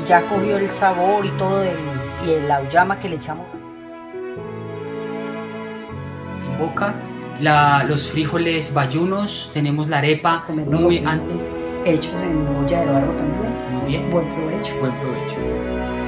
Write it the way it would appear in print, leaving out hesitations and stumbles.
ya cogió el sabor y todo y la auyama que le echamos. En boca, los frijoles bayunos, tenemos la arepa Comerlo muy con frijoles hechos en olla de barro también. Muy bien. Buen provecho. Buen provecho.